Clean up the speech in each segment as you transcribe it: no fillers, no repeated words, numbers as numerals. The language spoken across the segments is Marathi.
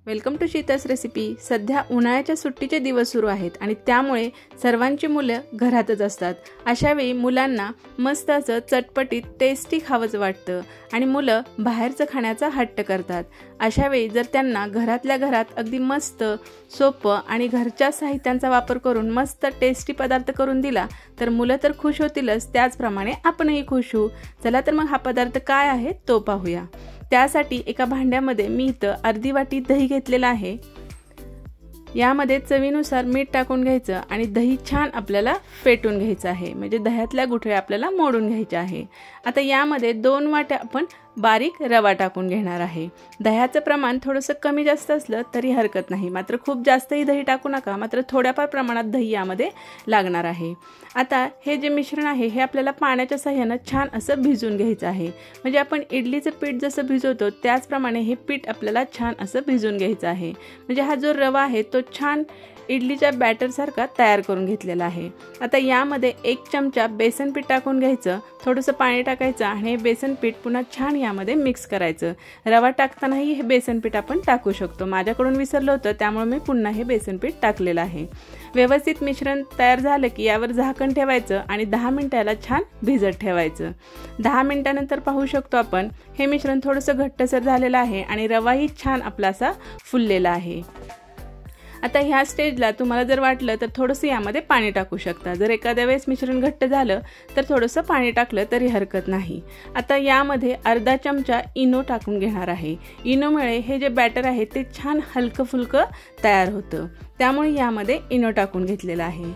Welcome to शीतस recipe. सध्या उन्हाळ्याच्या सुट्टीचे दिवस सुरू आहेत आणि त्यामुळे सर्वांची मुलं घरातच असतात। अशा वेळी मुलांना मस्त असं चटपटीत टेस्टी खावंच वाटतं आणि मुलं बाहेरचं खाण्याचा हट्ट करतात। अशा वेळी जर त्यांना घरातल्या घरात अगदी मस्त सोपं आणि घरच्या साहित्यांचा वापर करून मस्त टेस्टी पदार्थ करून दिला तर मुलं तर खुश होतीलच, त्याचप्रमाणे आपणही खुश होऊ। चला तर मग हा पदार्थ काय आहे तो पाहूया। त्यासाठी एका भांड्यामध्ये मी इथं अर्धी वाटी दही घेतलेला आहे। यामध्ये चवीनुसार मीठ टाकून घ्यायचं आणि दही छान आपल्याला फेटून घ्यायचं आहे, म्हणजे दह्यातल्या गुठळ्या आपल्याला मोडून घ्यायच्या आहे। आता यामध्ये 2 वाट्या आपण बारीक रवा टाकून घेणार आहे। दह्याचं प्रमाण थोडंसं कमी जास्त असलं तरी हरकत नाही, मात्र खूप जास्तही दही टाकू नका, मात्र थोड्याफार प्रमाणात दही यामध्ये लागणार आहे। आता हे जे मिश्रण आहे हे आपल्याला पाण्याच्या सहाय्याने छान असं भिजवून घ्यायचं आहे, म्हणजे आपण इडलीचं पीठ जसं भिजवतो त्याचप्रमाणे हे पीठ आपल्याला छान असं भिजवून घ्यायचं आहे। म्हणजे हा जो रवा आहे तो छान इडलीच्या बॅटर सारखा तयार करून घेतलेला आहे। आता यामध्ये 1 चमचा बेसन पीठ टाकून घ्यायचं, थोडंसं पाणी टाकायचं आणि हे बेसन पीठ पुन्हा छान यामध्ये मिक्स करायचं। रवा टाकतानाही हे बेसन पीठ आपण टाकू शकतो, माझ्याकडून विसरलं होतं त्यामुळे मी पुन्हा हे बेसन पीठ टाकलेलं आहे। व्यवस्थित मिश्रण तयार झालं की यावर झाकण ठेवायचं आणि 10 मिनिटाला छान भिजत ठेवायचं। 10 मिनिटानंतर पाहू शकतो आपण हे मिश्रण थोडंसं घट्टसर झालेलं आहे आणि रवाही छान आपला असा फुललेला आहे। आता ह्या स्टेजला तुम्हाला जर वाटलं तर थोडंसं यामध्ये पाणी टाकू शकता। जर एखाद्या वेळेस मिश्रण घट्ट झालं तर थोडंसं पाणी टाकलं तरी हरकत नाही। आता यामध्ये अर्धा चमचा इनो टाकून घेणार आहे। इनोमुळे हे जे बॅटर आहे ते छान हलकं फुलकं तयार होतं, त्यामुळे यामध्ये इनो टाकून घेतलेला आहे।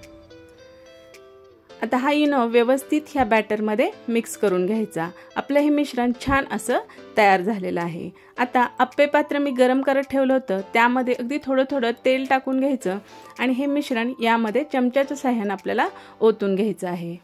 आता हा इनो व्यवस्थित ह्या बॅटरमध्ये मिक्स करून घ्यायचा। आपलं हे मिश्रण छान असं तयार झालेलं आहे। आता अप्पे पात्र मी गरम करत ठेवलं होतं, त्यामध्ये अगदी थोडं थोडं तेल टाकून घ्यायचं आणि हे मिश्रण यामध्ये चमच्याच्या सहाय्याने आपल्याला ओतून घ्यायचं आहे।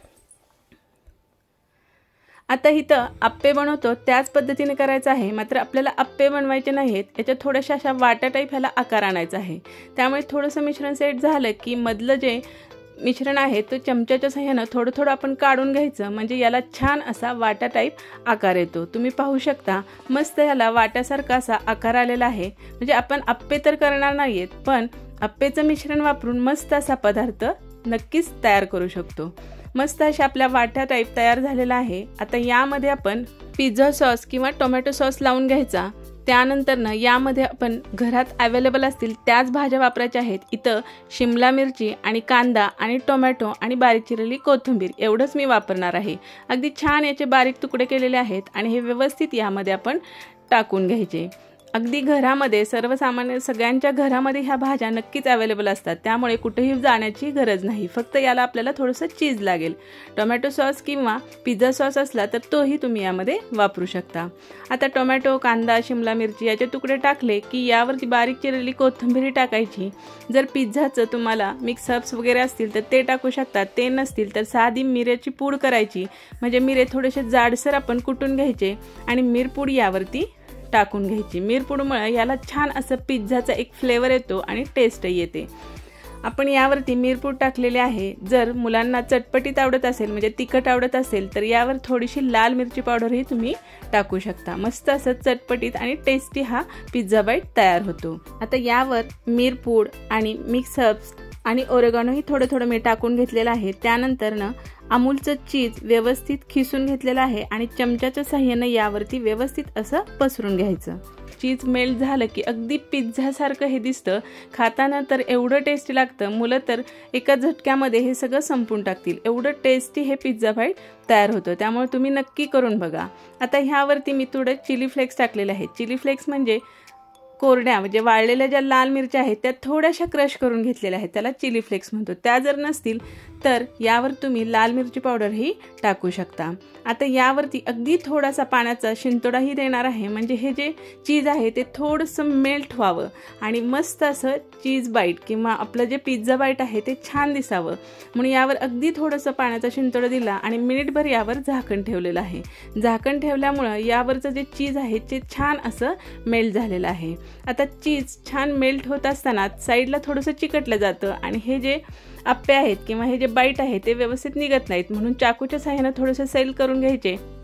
आता इथं अप्पे बनवतो त्याच पद्धतीने करायचं आहे, मात्र आपल्याला अप्पे बनवायचे नाहीत, याच्या थोड्याशा अशा वाटा टाईप ह्याला आकार आणायचा आहे। त्यामुळे थोडंसं मिश्रण सेट झालं की मधलं जे मिश्रण आहे तो चमच्याच्या सहाय्याने थोडं थोडं आपण काढून घ्यायचं, म्हणजे याला छान असा वाटा टाईप आकार येतो। तुम्ही पाहू शकता मस्त याला वाट्यासारखा असा आकार आलेला आहे। म्हणजे आपण अप्पे तर करणार नाहीयेत, पण अप्पेचं मिश्रण वापरून मस्त असा पदार्थ नक्कीच तयार करू शकतो। मस्त अशा आपल्या वाट्या टाईप तयार झालेला आहे। आता यामध्ये आपण पिझ्झा सॉस किंवा टोमॅटो सॉस लावून घ्यायचा। त्यानंतर यामध्ये आपण घरात अवेलेबल असतील त्याच भाज्या वापरायच्या आहेत। इथं शिमला मिरची आणि कांदा आणि टोमॅटो आणि बारीक चिरलेली कोथिंबीर एवढंच मी वापरणार आहे। अगदी छान याचे बारीक तुकडे केलेले आहेत आणि हे व्यवस्थित यामध्ये आपण टाकून घ्यायचे। अगदी घरामध्ये सर्वसामान्य सगळ्यांच्या घरामध्ये ह्या भाज्या नक्कीच अवेलेबल असतात, त्यामुळे कुठेही जाण्याची गरज नाही। फक्त याला आपल्याला थोडंसं चीज लागेल। टोमॅटो सॉस किंवा पिझ्झा सॉस असला तर तोही तुम्ही यामध्ये वापरू शकता। आता टोमॅटो, कांदा, शिमला मिरची याचे तुकडे टाकले की यावरती बारीक चिरलेली कोथिंबीर टाकायची। जर पिझ्झाचं तुम्हाला मिक्सअप्स वगैरे असतील तर ते टाकू शकता, ते नसतील तर साधी मिऱ्याची पूड करायची, म्हणजे मिरे थोडेसे जाडसर आपण कुटून घ्यायचे आणि मिरपूड यावरती टाकून घ्यायची। मिरपूडमुळे याला छान असं पिझ्झाचा एक फ्लेवर येतो आणि टेस्टही येते। आपण यावरती मिरपूड टाकलेले आहे। जर मुलांना चटपटीत आवडत असेल, म्हणजे तिखट आवडत असेल, तर यावर थोडीशी लाल मिरची पावडरही तुम्ही टाकू शकता। मस्त असं चटपटीत आणि टेस्टी हा पिझ्झा बाईट तयार होतो। आता यावर मिरपूड आणि मिक्सअप्स आणि ओरेगानोही थोडं थोडं मी टाकून घेतलेलं आहे। त्यानंतर अमूलचं चीज व्यवस्थित खिसून घेतलेलं आहे आणि चमच्याच्या सहाय्याने यावरती व्यवस्थित असं पसरून घ्यायचं। चीज मेल्ट झालं की अगदी पिझ्झासारखं हे दिसतं, खाताना तर एवढं टेस्टी लागतं, मुलं तर एका झटक्यामध्ये हे सगळं संपून टाकतील, एवढं टेस्टी हे पिझ्झा बाईट तयार होतं। त्यामुळे तुम्ही नक्की करून बघा। आता ह्यावरती मी थोडं चिली फ्लेक्स टाकलेले आहेत। चिली फ्लेक्स म्हणजे कोरड्या, म्हणजे वाळलेल्या ज्या लाल मिरच्या आहेत त्या थोड्याशा क्रश करून घेतलेल्या आहेत, त्याला चिली फ्लेक्स म्हणतो। त्या जर नसतील तर यावर तुम्ही लाल मिरची पावडरही टाकू शकता। आता यावरती अगदी थोडासा पाण्याचा शिंतोडाही देणार आहे, म्हणजे हे जे चीज आहे ते थोडंसं मेल्ट व्हावं आणि मस्त असं चीज बाईट किंवा आपलं जे पिझ्झा बाईट आहे ते छान दिसावं, म्हणून यावर अगदी थोडंसं पाण्याचा शिंतोडा दिला आणि मिनिटभर यावर झाकण ठेवलेलं आहे। झाकण ठेवल्यामुळं यावरचं जे चीज आहे ते छान असं मेल्ट झालेलं आहे। आता चीज छान मेल्ट होत असताना साईडला थोडंसं चिकटलं जातं आणि हे जे अप्पे आहेत किंवा हे जे बाईट आहे ते व्यवस्थित निघत नाहीत, म्हणून चाकूच्या सहाय्याने थोडंसं सैल करून घ्यायचे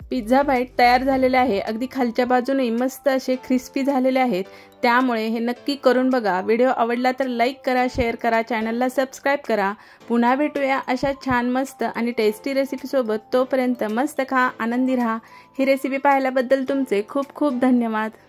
पिझ्झा बाईट तयार झालेले आहे। अगदी खालच्या बाजूने मस्त असे क्रिस्पी झालेले आहेत, त्यामुळे हे नक्की करून बघा। व्हिडिओ आवडला तर लाईक करा, शेअर करा, चॅनलला सबस्क्राईब करा। पुन्हा भेटूया अशा छान मस्त आणि टेस्टी रेसिपीसोबत। तोपर्यंत मस्त खा, आनंदी राहा। ही रेसिपी पाहिल्याबद्दल तुमचे खूप खूप धन्यवाद।